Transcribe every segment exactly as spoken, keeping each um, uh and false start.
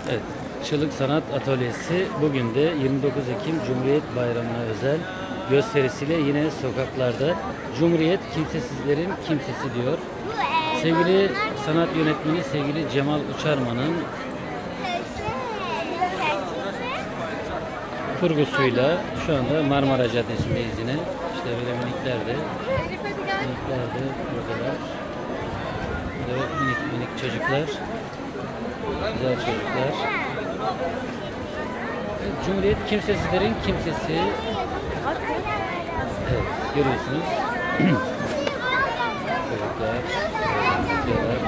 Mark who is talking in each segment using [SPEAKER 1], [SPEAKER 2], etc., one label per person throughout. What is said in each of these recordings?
[SPEAKER 1] Evet, Çığlık Sanat Atölyesi bugün de yirmi dokuz Ekim Cumhuriyet Bayramı'na özel gösterisiyle yine sokaklarda. Cumhuriyet kimsesizlerin kimsesi diyor. Sevgili sanat yönetmeni sevgili Cemal Uçarman'ın kurgusuyla şu anda Marmara Caddesi'ndeyiz yine. İşte böyle minikler de minikler de buradalar. Evet, minik minik çocuklar. Güzel çocuklar. Cumhuriyet kimsesizlerin kimsesi. Evet, görüyorsunuz. Çocuklar. Çocuklar.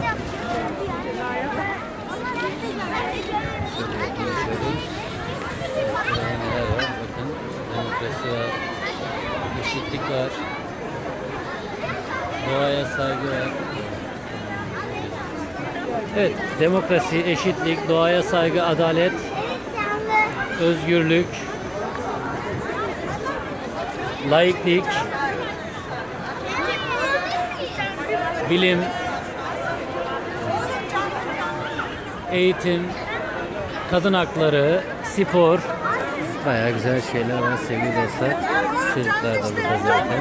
[SPEAKER 1] Neler var? Bakın. Demokrasi var. Eşitlik var. Doğaya saygı var. Evet, demokrasi, eşitlik, doğaya saygı, adalet, özgürlük, laiklik, bilim, eğitim, kadın hakları, spor. Bayağı güzel şeyler var sevgili dostlar. Çocuklar da burada zaten.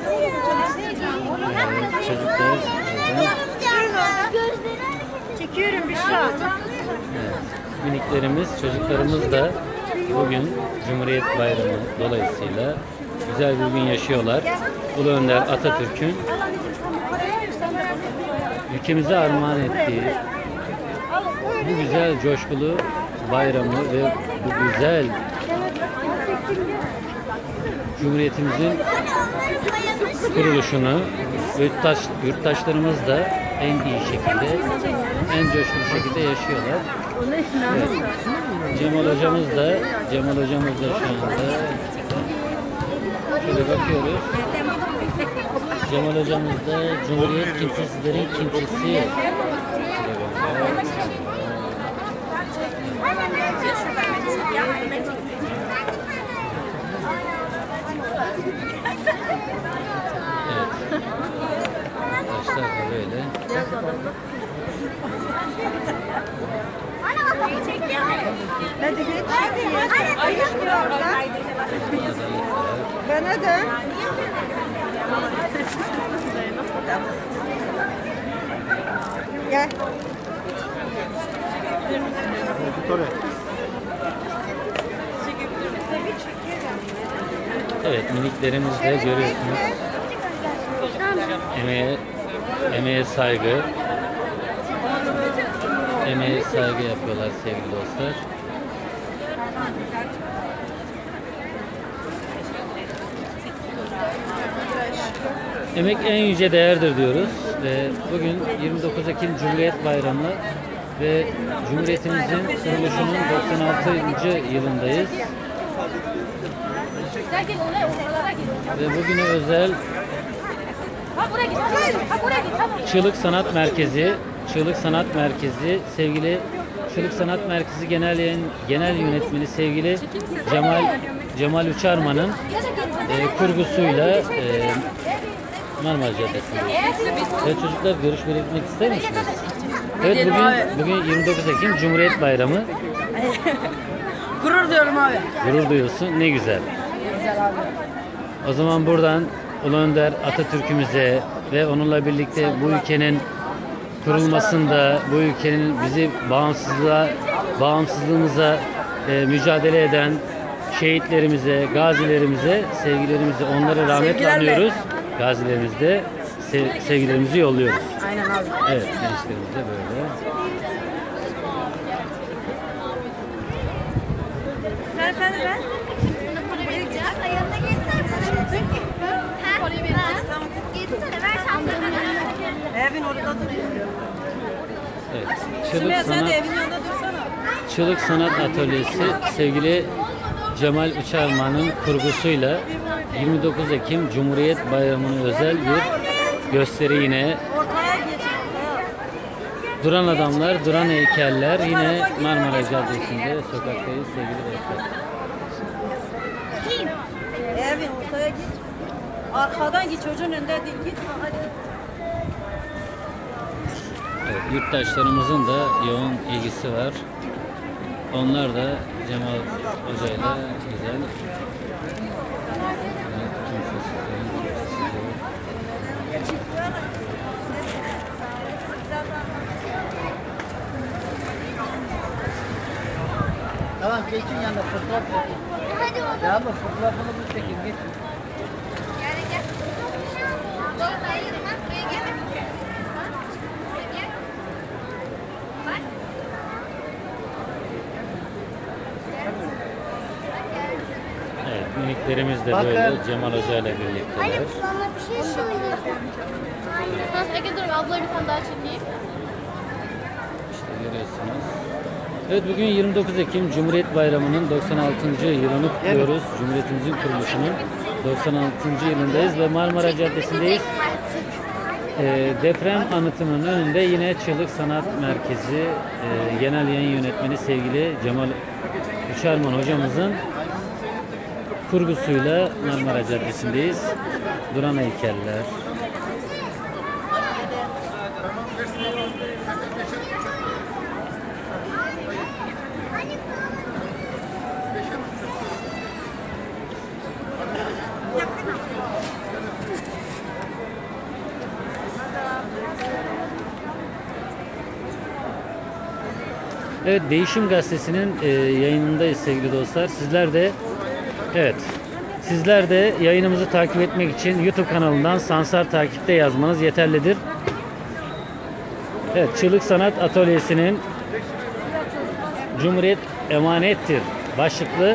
[SPEAKER 1] Evet, çocuklar burada.
[SPEAKER 2] Çekiyorum bir şey.
[SPEAKER 1] Evet, miniklerimiz, çocuklarımız da bugün Cumhuriyet Bayramı dolayısıyla güzel bir gün yaşıyorlar. Ulu Önder Atatürk'ün ülkemize armağan ettiği bu güzel coşkulu bayramı ve bu güzel Cumhuriyetimizin kuruluşunu yurttaş, yurttaşlarımız da en iyi şekilde, en coşkulu şekilde yaşıyorlar. Evet. Cemal hocamız da, Cemal hocamız da şu anda şöyle bakıyoruz. Cemal hocamız da Cumhuriyet kimsesizlerin kimsesi. Arkadaşlar da böyle.
[SPEAKER 2] Hadi geç. Bana da. Gel.
[SPEAKER 1] Evet, miniklerimiz de görüyorsunuz. Emeğe, emeğe saygı. Emeğe saygı yapıyorlar sevgili dostlar. Emek en yüce değerdir diyoruz. Ve bugün yirmi dokuz Ekim Cumhuriyet Bayramı ve Cumhuriyetimizin kuruluşunun doksan altıncı yılındayız. Ve bugüne özel Çığlık Sanat Merkezi, Çığlık Sanat Merkezi, sevgili Çığlık Sanat Merkezi Genel Yayın, Genel Yönetmeni sevgili Cemal Cemal Uçarman'ın e, kurgusuyla e, Marmara Caddesi'nde. Evet çocuklar, görüş belirtmek ister misiniz? Evet, bugün bugün yirmi dokuz Ekim Cumhuriyet Bayramı.
[SPEAKER 2] Gurur diyorum abi.
[SPEAKER 1] Gurur duyuyorsun. Ne güzel.
[SPEAKER 2] Güzel abi.
[SPEAKER 1] O zaman buradan Ulu Önder Atatürk'ümüze ve onunla birlikte bu ülkenin kurulmasında, bu ülkenin bizi bağımsızlığa, bağımsızlığımıza e, mücadele eden şehitlerimize, gazilerimize, sevgilerimizi, onları rahmetle anıyoruz. Gazilerimizde sev, sevgilerimizi yolluyoruz.
[SPEAKER 2] Aynen abi.
[SPEAKER 1] Evet, gençlerimiz de böyle.
[SPEAKER 2] Ben ben ben.
[SPEAKER 3] Yanına geçsene. Ha? Oraya vereceğim. Geçsene, ver şansını.
[SPEAKER 2] Evin orada duruyor.
[SPEAKER 1] Evet. Çığlık
[SPEAKER 2] Şimdi sen
[SPEAKER 1] Sanat,
[SPEAKER 2] de evin yanında dursana.
[SPEAKER 1] Çığlık Sanat Atölyesi sevgili Cemal Uçarman'ın kurgusuyla yirmi dokuz Ekim Cumhuriyet Bayramı'na özel bir gösteri yine. Duran adamlar, duran heykeller yine Marmara Caddesi'nde sokaktayız sevgili dostlar.
[SPEAKER 2] Evin ortaya git. Arkadan git, çocuğun önünde değil. Git hadi.
[SPEAKER 1] Evet, yurttaşlarımızın da yoğun ilgisi var. Onlar da Cemal Hoca'yla güzel.
[SPEAKER 4] Tamam geçin yanına fotoğraf çekin.
[SPEAKER 3] Hadi oğlum.
[SPEAKER 4] Ya ama fotoğrafını çekin geç.
[SPEAKER 3] Gel gel. Doğru hayır bak buraya gel. Gel. Bak.
[SPEAKER 1] Evet, miniklerimiz de
[SPEAKER 4] Bakın.
[SPEAKER 1] böyle Cemal Hoca ile birlikteler.
[SPEAKER 3] Bana bir şey söyleyeceğim.
[SPEAKER 5] Ha, Ege dur abla bir tane daha çekeyim.
[SPEAKER 1] İşte görüyorsunuz. Evet, bugün yirmi dokuz Ekim Cumhuriyet Bayramı'nın doksan altıncı yılını kutluyoruz. Cumhuriyetimizin kuruluşunun doksan altıncı yılındayız ve Marmara Caddesi'ndeyiz. E, deprem anıtının önünde yine Çığlık Sanat Merkezi e, Genel Yayın Yönetmeni sevgili Cemal Uçarman hocamızın kurgusuyla Marmara Caddesi'ndeyiz. Duran heykeller. Evet, Değişim Gazetesi'nin e, yayınındayız sevgili dostlar. Sizler de evet, sizler de yayınımızı takip etmek için YouTube kanalından Sansar takipte yazmanız yeterlidir. Evet, Çığlık Sanat Atölyesi'nin Cumhuriyet Emanettir başlıklı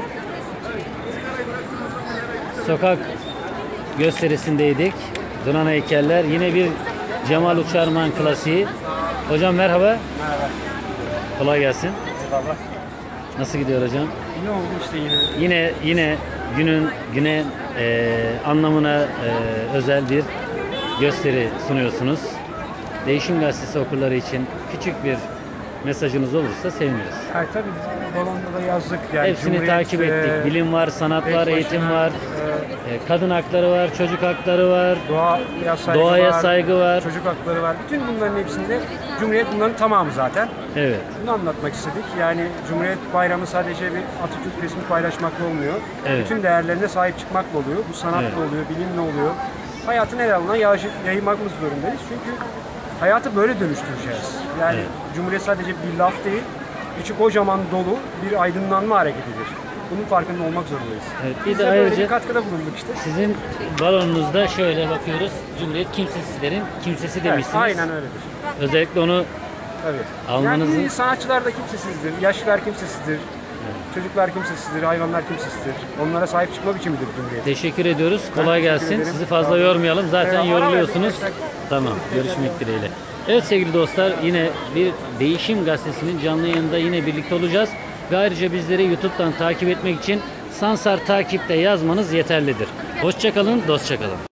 [SPEAKER 1] sokak gösterisindeydik. Duran heykeller, yine bir Cemal Uçarman klasiği. Hocam merhaba.
[SPEAKER 6] Merhaba.
[SPEAKER 1] Kolay gelsin.
[SPEAKER 6] Eyvallah.
[SPEAKER 1] Nasıl gidiyor hocam?
[SPEAKER 6] İyi oldu işte yine.
[SPEAKER 1] Yine yine günün güne e, anlamına e, özel bir gösteri sunuyorsunuz. Değişim Gazetesi okurları için küçük bir mesajınız olursa seviniriz.
[SPEAKER 6] Ha, tabii balonda da yazdık. Yani
[SPEAKER 1] Hepsini
[SPEAKER 6] Cumhuriyet,
[SPEAKER 1] takip ettik.
[SPEAKER 6] e,
[SPEAKER 1] Bilim var, sanat
[SPEAKER 6] tek
[SPEAKER 1] var,
[SPEAKER 6] başına,
[SPEAKER 1] eğitim var,
[SPEAKER 6] e,
[SPEAKER 1] e, kadın hakları var, çocuk hakları var.
[SPEAKER 6] Doğaya saygı
[SPEAKER 1] Doğaya
[SPEAKER 6] var,
[SPEAKER 1] saygı var.
[SPEAKER 6] çocuk hakları var. Bütün bunların hepsinde Cumhuriyet bunların tamamı zaten.
[SPEAKER 1] Evet.
[SPEAKER 6] Bunu anlatmak istedik. Yani Cumhuriyet Bayramı sadece bir Atatürk resmi paylaşmakla olmuyor.
[SPEAKER 1] Evet.
[SPEAKER 6] Bütün değerlerine sahip çıkmakla oluyor. Bu sanatla
[SPEAKER 1] Evet.
[SPEAKER 6] oluyor, bilimle oluyor. Hayatın her alanına yay- yayılmamız zorundayız. Çünkü hayatı böyle dönüştüreceğiz. Yani
[SPEAKER 1] Evet.
[SPEAKER 6] Cumhuriyet sadece bir laf değil, içi kocaman dolu bir aydınlanma hareketidir. Bunun farkında olmak zorundayız.
[SPEAKER 1] Evet, bir
[SPEAKER 6] Biz
[SPEAKER 1] de
[SPEAKER 6] de böyle
[SPEAKER 1] ayrıca
[SPEAKER 6] bir katkıda bulunduk işte.
[SPEAKER 1] sizin balonunuzda şöyle bakıyoruz. Cumhuriyet kimsesizlerin kimsesi
[SPEAKER 6] Evet,
[SPEAKER 1] demişsiniz.
[SPEAKER 6] aynen öyledir.
[SPEAKER 1] Özellikle onu
[SPEAKER 6] Tabii.
[SPEAKER 1] Almanızın-
[SPEAKER 6] Yani sanatçılar da kimsesizdir, yaşlılar kimsesizdir, çocuklar kimsesizdir, hayvanlar kimsesizdir. Onlara sahip çıkma biçimidir Cumhuriyet.
[SPEAKER 1] teşekkür ediyoruz. Kolay
[SPEAKER 6] teşekkür
[SPEAKER 1] gelsin.
[SPEAKER 6] ederim.
[SPEAKER 1] Sizi
[SPEAKER 6] Sağ
[SPEAKER 1] fazla
[SPEAKER 6] olun.
[SPEAKER 1] yormayalım. Zaten
[SPEAKER 6] Ee,
[SPEAKER 1] yoruluyorsunuz.
[SPEAKER 6] ara verdik.
[SPEAKER 1] Tamam. Görüşmek dileğiyle. Evet sevgili dostlar, yine bir Değişim Gazetesi'nin canlı yayında yine birlikte olacağız. Ve ayrıca bizleri YouTube'dan takip etmek için Sansar takipte yazmanız yeterlidir. Hoşça kalın, dostça kalın.